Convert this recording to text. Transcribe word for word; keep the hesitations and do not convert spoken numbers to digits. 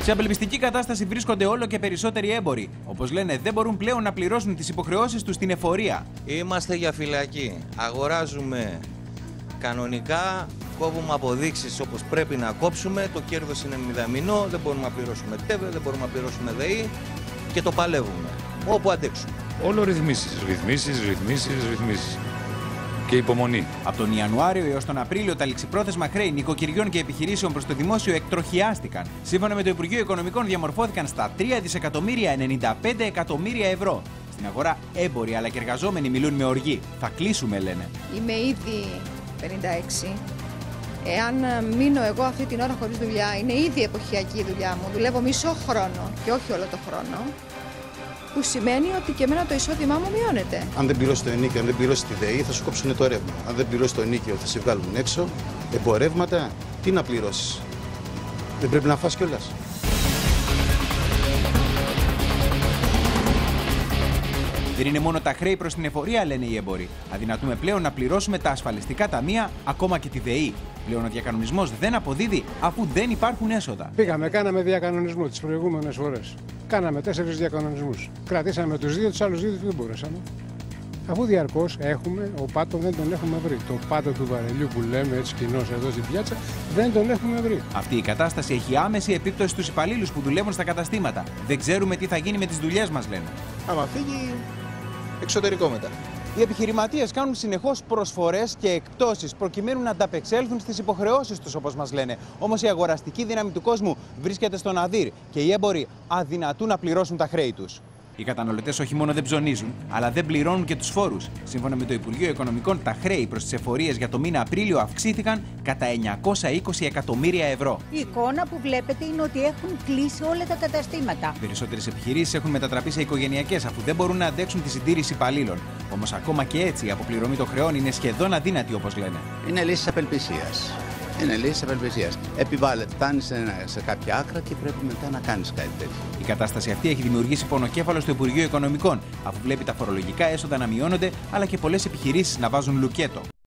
Σε απελπιστική κατάσταση βρίσκονται όλο και περισσότεροι έμποροι. Όπως λένε, δεν μπορούν πλέον να πληρώσουν τις υποχρεώσεις τους στην εφορία. Είμαστε για φυλακή. Αγοράζουμε κανονικά, κόβουμε αποδείξεις όπως πρέπει να κόψουμε. Το κέρδος είναι μηδαμινό, δεν μπορούμε να πληρώσουμε ΤΕΒΕ, δεν μπορούμε να πληρώσουμε ΔΕΗ και το παλεύουμε όπου αντέξουμε. Όλο ρυθμίσεις, ρυθμίσεις, ρυθμίσεις, ρυθμίσεις. Και υπομονή. Από τον Ιανουάριο έως τον Απρίλιο, τα ληξιπρόθεσμα χρέη νοικοκυριών και επιχειρήσεων προς το δημόσιο εκτροχιάστηκαν. Σύμφωνα με το Υπουργείο Οικονομικών, διαμορφώθηκαν στα τρία δισεκατομμύρια ενενήντα πέντε εκατομμύρια ευρώ. Στην αγορά, έμποροι αλλά και εργαζόμενοι μιλούν με οργή. Θα κλείσουμε, λένε. Είμαι ήδη πενήντα έξι. Εάν μείνω εγώ αυτή την ώρα χωρίς δουλειά, είναι ήδη εποχιακή η δουλειά μου. Δουλεύω μισό χρόνο και όχι όλο το χρόνο. Που σημαίνει ότι και εμένα το εισόδημά μου μειώνεται. Αν δεν πληρώσει το ενίκιο, αν δεν πληρώσει τη ΔΕΗ, θα σου κόψουν το ρεύμα. Αν δεν πληρώσει το ενίκιο, θα σε βγάλουν έξω. Εμπορεύματα, τι να πληρώσεις. Δεν πρέπει να φας κιόλας. Δεν είναι μόνο τα χρέη προς την εφορία, λένε οι έμποροι. Αδυνατούμε πλέον να πληρώσουμε τα ασφαλιστικά ταμεία, ακόμα και τη ΔΕΗ. Πλέον ο διακανονισμός δεν αποδίδει αφού δεν υπάρχουν έσοδα. Πήγαμε, κάναμε διακανονισμό τις προηγούμενες φορές. Κάναμε τέσσερις διακανονισμούς. Κρατήσαμε τους δύο, τους άλλους δύο δεν μπορέσαμε. Αφού διαρκώς έχουμε, ο πάτο δεν τον έχουμε βρει. Το πάτο του βαρελιού που λέμε έτσι κοινώς εδώ στην πιάτσα, δεν τον έχουμε βρει. Αυτή η κατάσταση έχει άμεση επίπτωση στους υπαλλήλους που δουλεύουν στα καταστήματα. Δεν ξέρουμε τι θα γίνει με τις δουλειές μας, λένε. Άμα φύγει, εξωτερικό μετά. Οι επιχειρηματίες κάνουν συνεχώς προσφορές και εκπτώσεις προκειμένου να ανταπεξέλθουν στις υποχρεώσεις τους, όπως μας λένε. Όμως η αγοραστική δύναμη του κόσμου βρίσκεται στον αδύρ και οι έμποροι αδυνατούν να πληρώσουν τα χρέη τους. Οι καταναλωτές όχι μόνο δεν ψωνίζουν, αλλά δεν πληρώνουν και τους φόρους. Σύμφωνα με το Υπουργείο Οικονομικών, τα χρέη προς τις εφορίες για το μήνα Απρίλιο αυξήθηκαν κατά εννιακόσια είκοσι εκατομμύρια ευρώ. Η εικόνα που βλέπετε είναι ότι έχουν κλείσει όλα τα καταστήματα. Οι περισσότερες επιχειρήσεις έχουν μετατραπεί σε οικογενειακές αφού δεν μπορούν να αντέξουν τη συντήρηση υπαλλήλων. Όμως ακόμα και έτσι η αποπληρωμή των χρεών είναι σχεδόν αδύνατη, όπως λένε. Είναι λύση απελπισίας. Είναι λύση απελπισίας. Επιβάλλεται, φτάνει σε, σε κάποια άκρα και πρέπει μετά να κάνεις κάτι τέτοιο. Η κατάσταση αυτή έχει δημιουργήσει πονοκέφαλο στο Υπουργείο Οικονομικών, αφού βλέπει τα φορολογικά έσοδα να μειώνονται, αλλά και πολλές επιχειρήσεις να βάζουν λουκέτο.